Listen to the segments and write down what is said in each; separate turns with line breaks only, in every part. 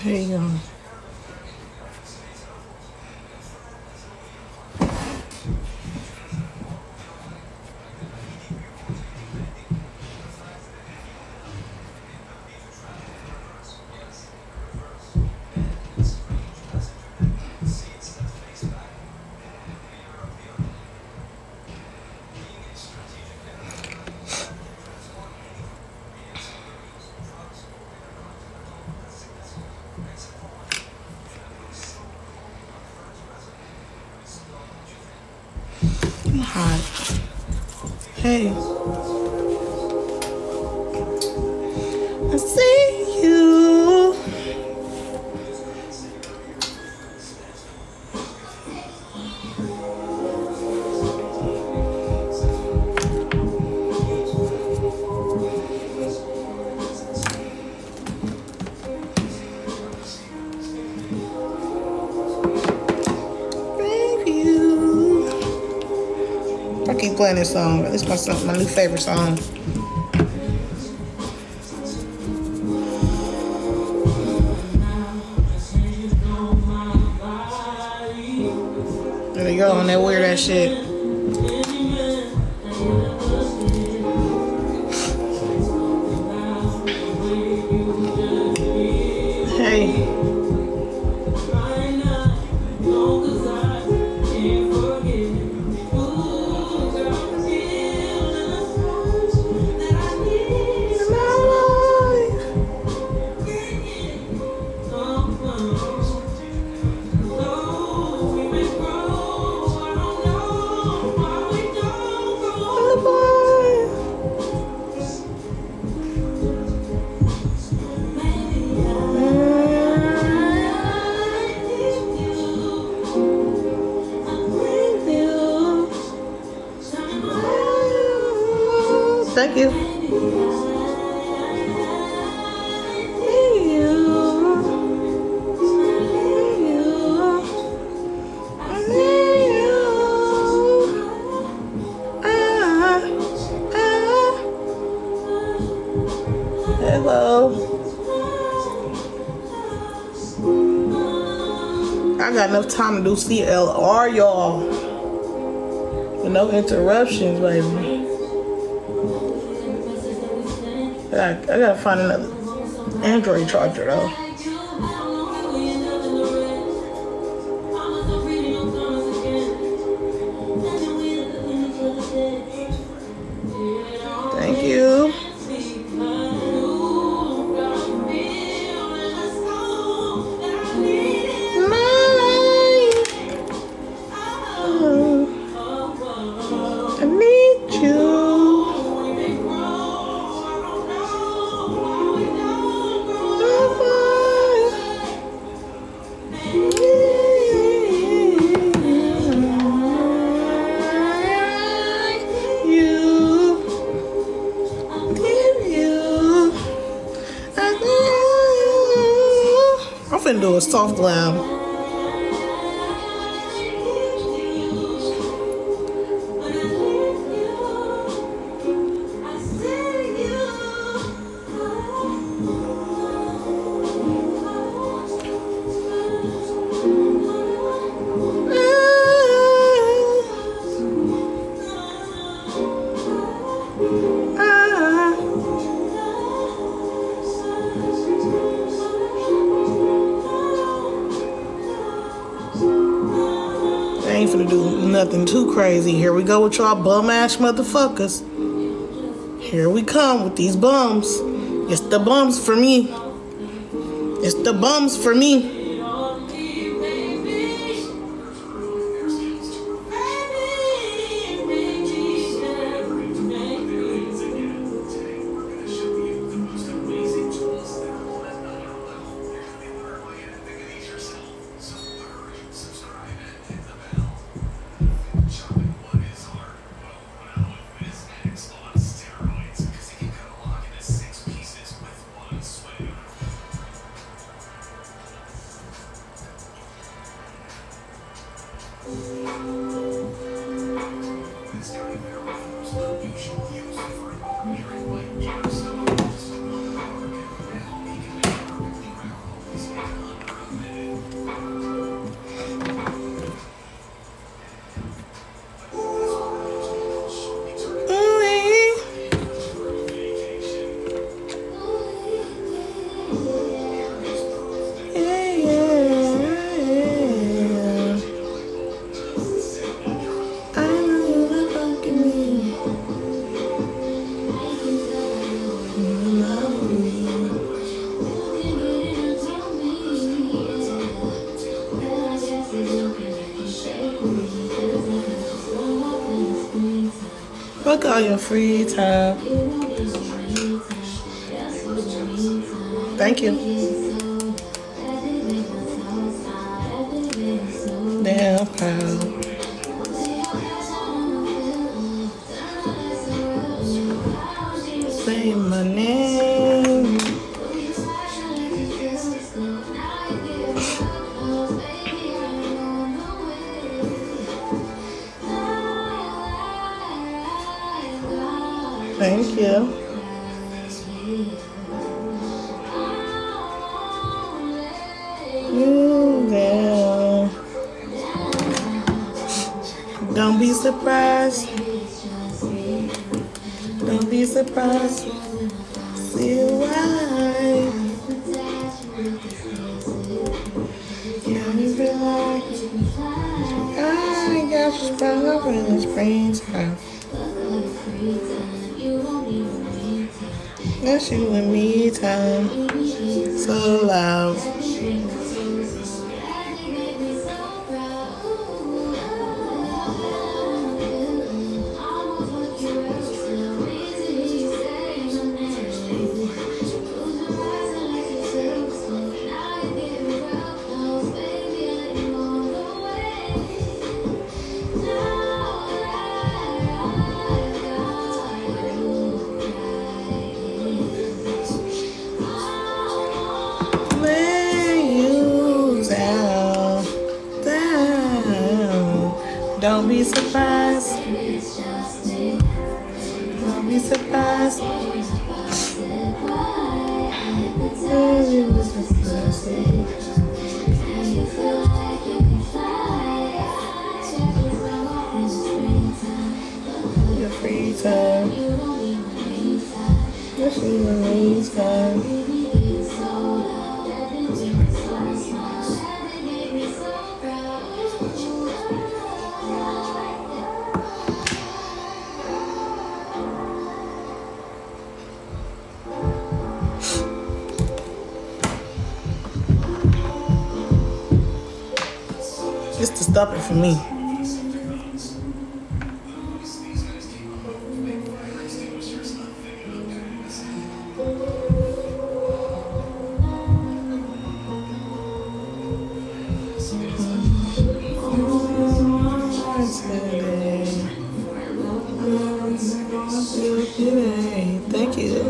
There you go. I'm hot. Hey. I see you. I keep playing this song. This is my new favorite song. There you go on that weird ass shit. Hey. Thank you. Hello. I got enough time to do CLR, y'all. With no interruptions, baby. I gotta find another Android charger though. Thank you. I need you. I'm finna do a soft glam. I ain't finna do nothing too crazy. Here we go with y'all bum ass motherfuckers. Here we come with these bums. It's the bums for me. It's the bums for me. Fuck all your free time. Thank you. Damn proud. Say my name. Thank you. Yeah. Don't be surprised. Don't be surprised. See why. Yeah, you be like, I got you sprung up in the springtime. That's you and me time. So loud. Don't be surprised. Don't be surprised. Your free time. Your free time. It's to stop it for me. Thank you.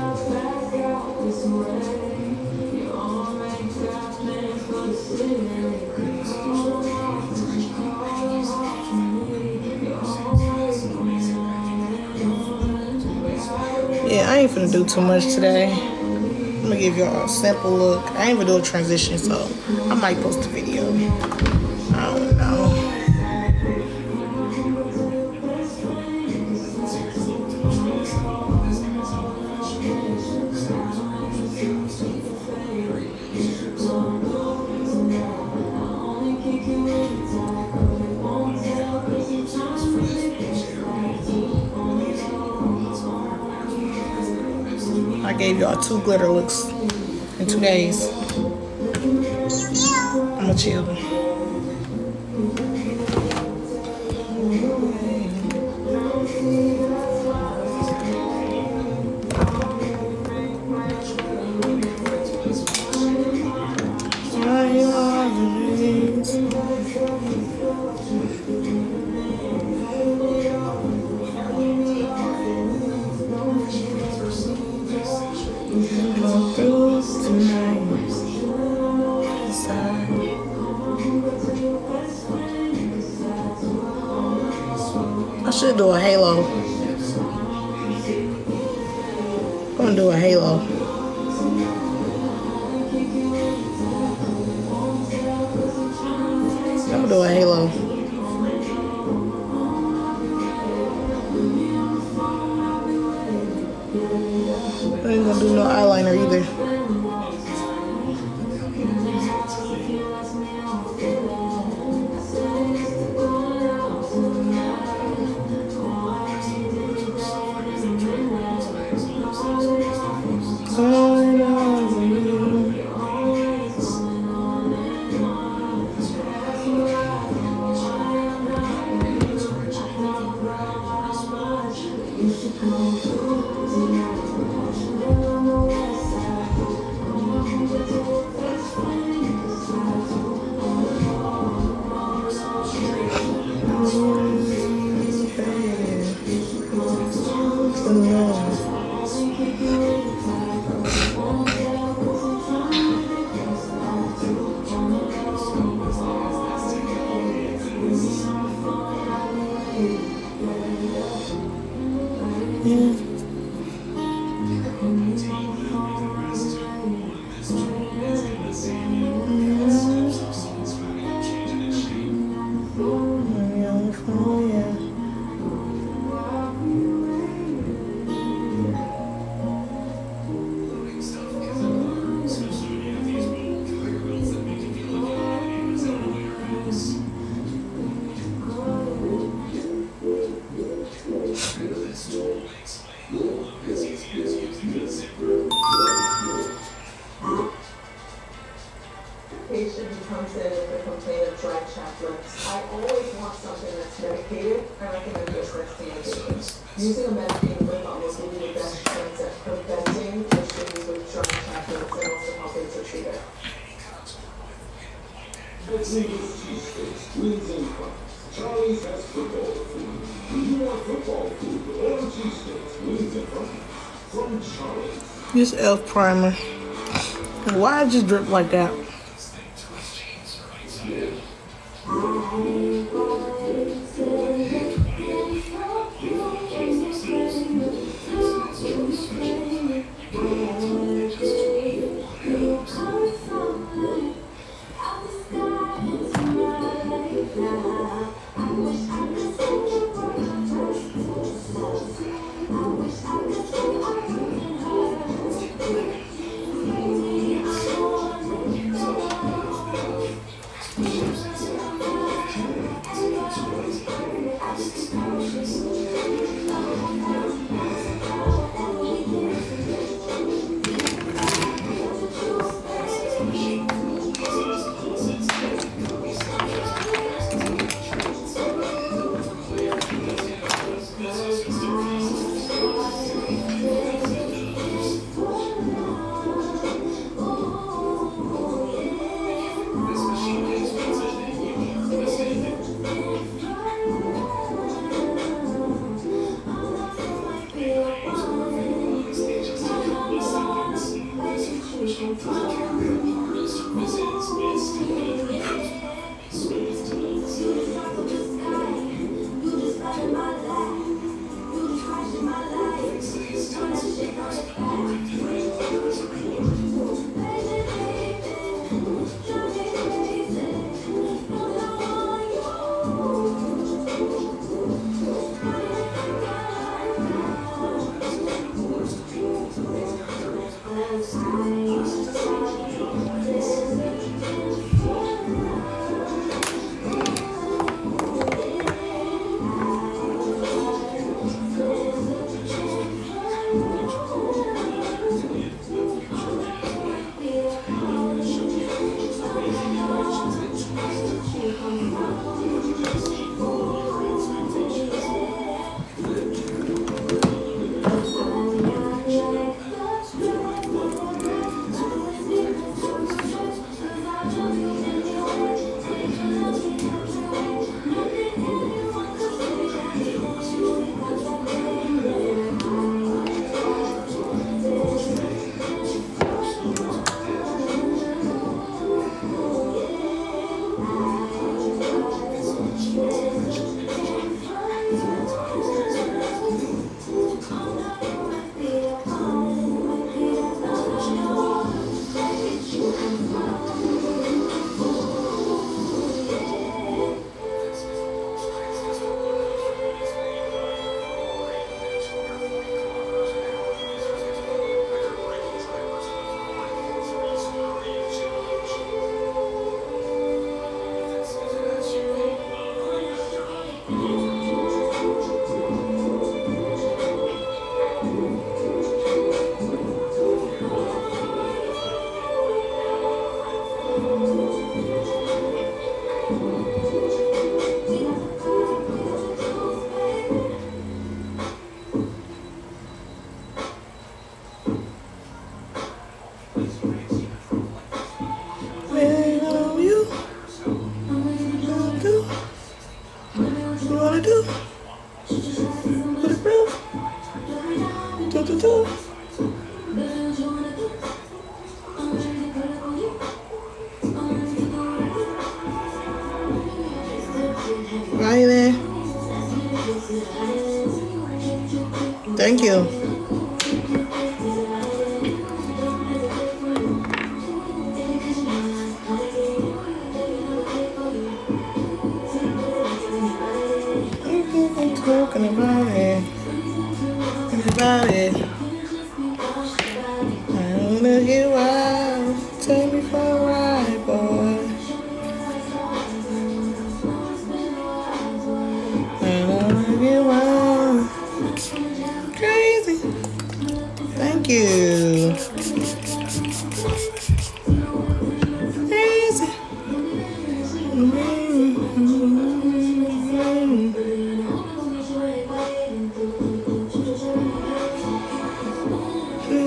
Yeah, I ain't finna do too much today. I'm gonna give y'all a simple look. I ain't even do a transition, so I might post a video. I don't know. I gave y'all 2 glitter looks in 2 days. I'ma chill. I should do a halo. I'm gonna do a halo. I'm gonna do a halo. I ain't gonna do no eyeliner either.
medication comes in with a complaint of dry chapped lips. I always want something that's medicated. I recommend this next medication. Using a medicated lip balm will give you the best chance at preventing issues with dry chapped lips and also helping to treat it.
Charlie's has football food. Do you want football food or cheesesteaks, wings and fries? From Charlie's.
This e.l.f. primer. Why it just drip like that? Right there. Thank you. Talking about it. About it. I wanna get wild. Take me for a ride, boy. I wanna get wild. Crazy.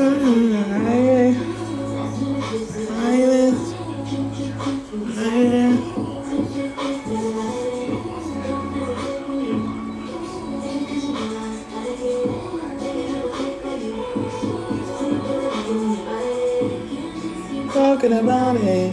Talking about it.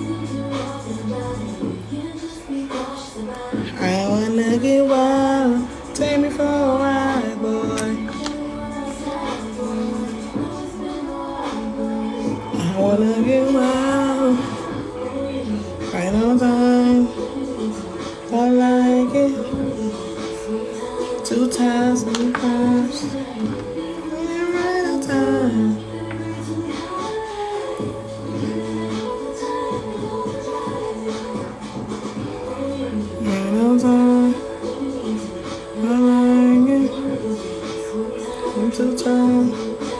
I wanna get wild. Take me for a ride, boy. I wanna get wild. Right on time. I like it. 2 times and times. Right on time. Right on time. I like it. 2 times.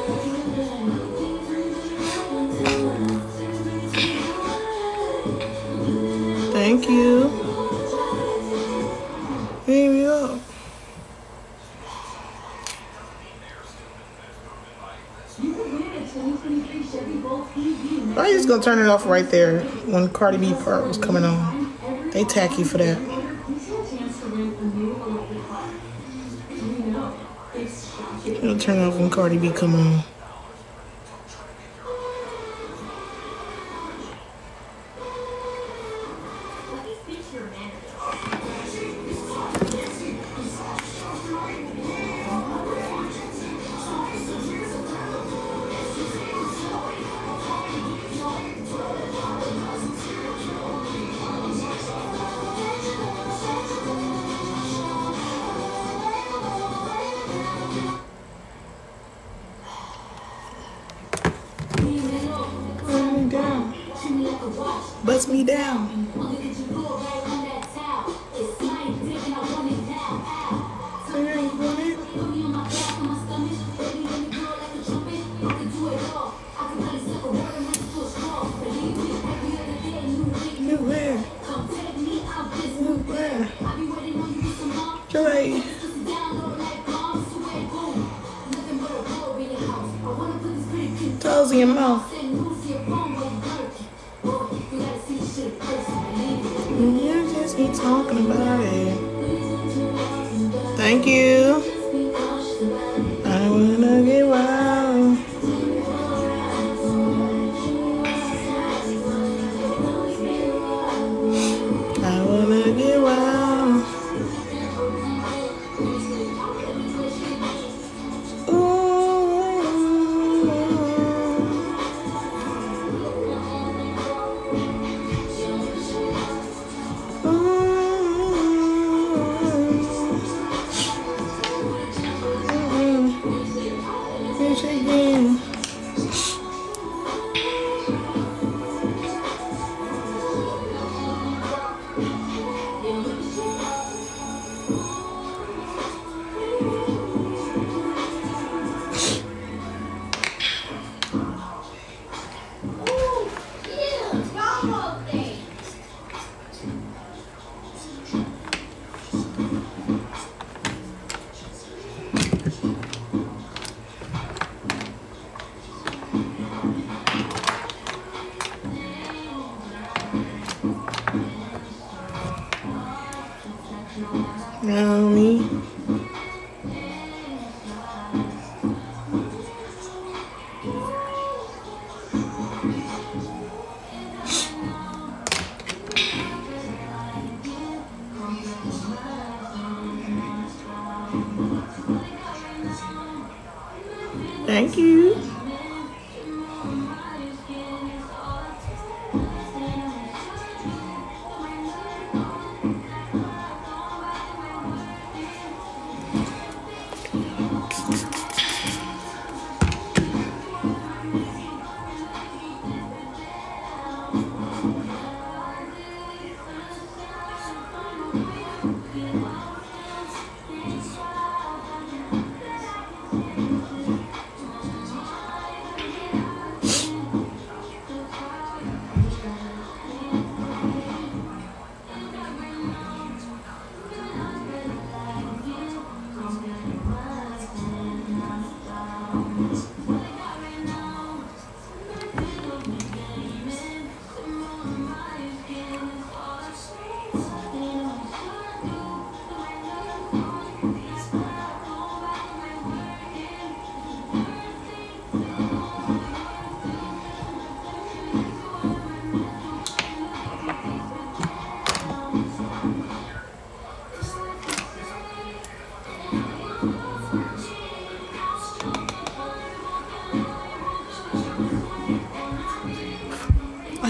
Thank you. Hit me up. I'm just gonna turn it off right there when Cardi B part was coming on. They tacky for that. I'll turn it off when Cardi B come on. Bust me down. Joy. Toes in your mouth. You just keep talking about it. Thank you. I wanna get wild. I wanna get wild. Know me. Thank you.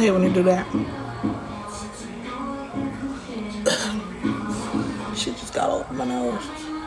hate when they do that. Shit just got all over my nose.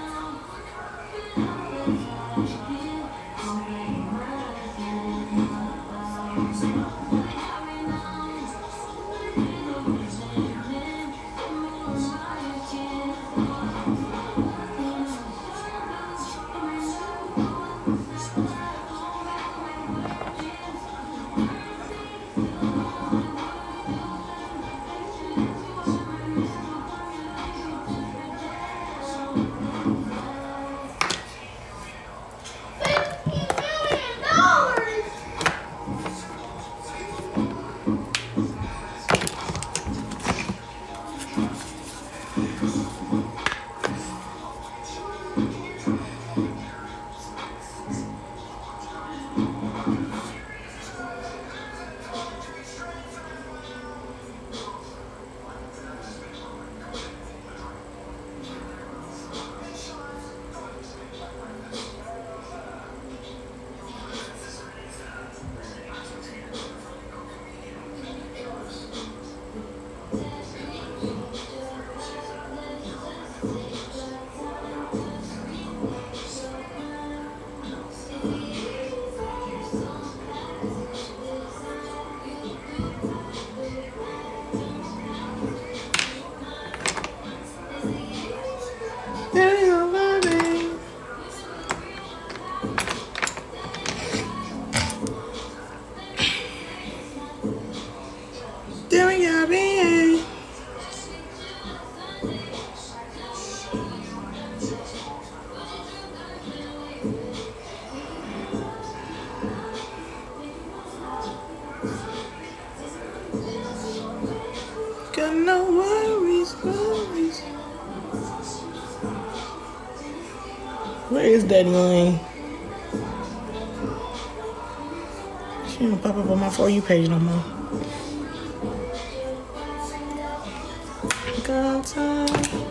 Got no worries. Where is Daddy Lane? She don't pop up on my For You page no more. Girl time.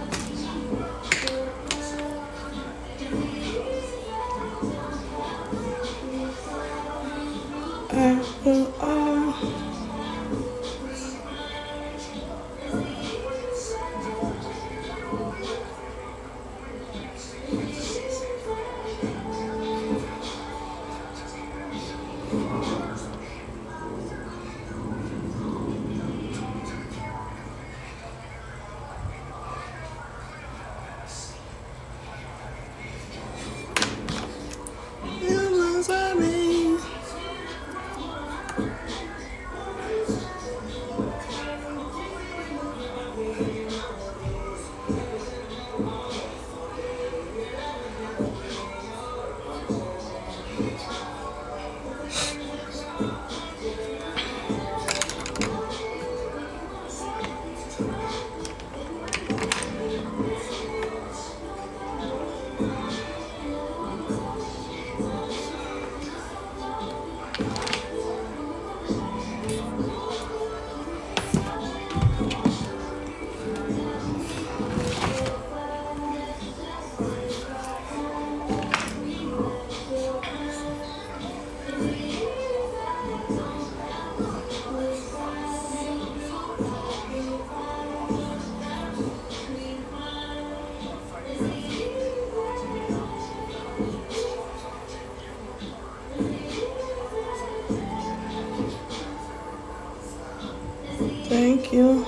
Thank you.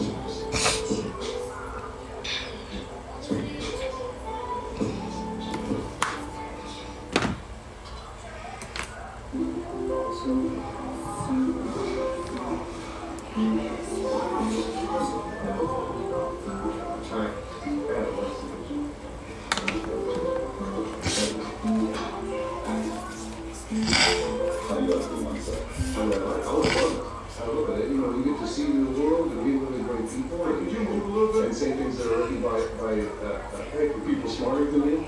People smarter than you.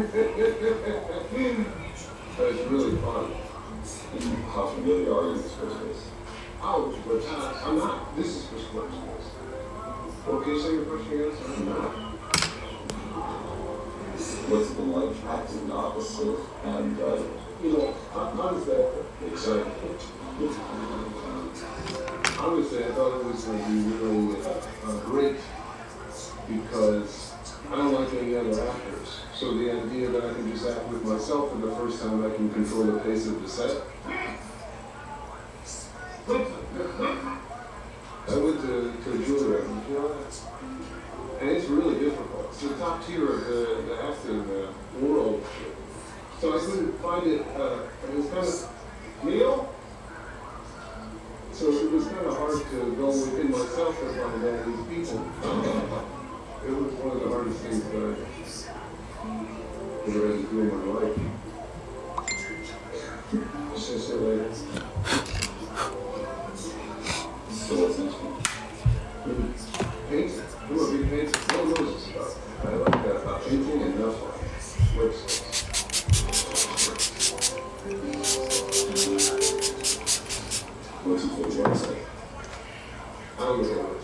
But it's really fun. How familiar are you with this Christmas? Ouch, but I'm not. This is for Christmas. Well, can you say your question again? I'm not.
What's the like acting opposite and
how does that excite you? Honestly, I thought it was going to be really great because I don't like any other actors. So the idea that I can just act with myself for the first time, I can control the pace of the set. I went to Juilliard, you know that? And it's really difficult. It's the top tier of the acting world. So I couldn't find it, it was kind of, Neil? So it was kind of hard to go within myself to find all these people. It was one of the hardest things that I ever had to do in my life. See you later.
So what's next one?
Painting. Do a big painting. No knows this stuff. I like that about painting and enough websites.
What's your favorite website?
I don't know.